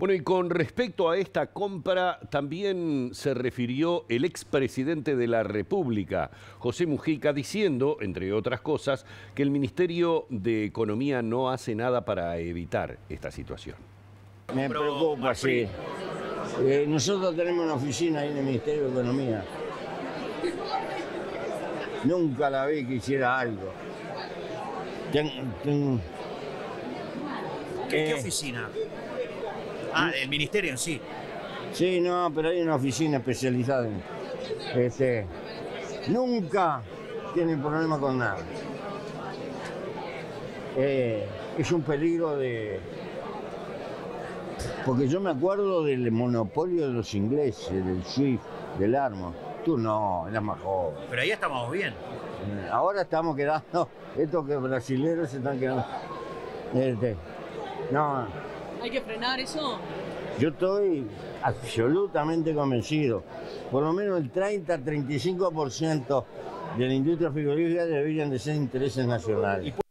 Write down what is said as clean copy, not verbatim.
Bueno, y con respecto a esta compra, también se refirió el expresidente de la República, José Mujica, diciendo, entre otras cosas, que el Ministerio de Economía no hace nada para evitar esta situación. Me preocupa, sí. Nosotros tenemos una oficina ahí en el Ministerio de Economía. Nunca la vi que hiciera algo. ¿Qué oficina? Ah, el ministerio en sí. Sí, no, pero hay una oficina especializada en... nunca tienen problema con nada. Es un peligro de... Porque yo me acuerdo del monopolio de los ingleses, del SWIFT, del arma. Tú no, eras más joven. Pero ahí estamos bien. Ahora estamos quedando, estos que brasileños se están quedando... No. ¿Hay que frenar eso? Yo estoy absolutamente convencido. Por lo menos el 30-35% de la industria frigorífica deberían de ser intereses nacionales.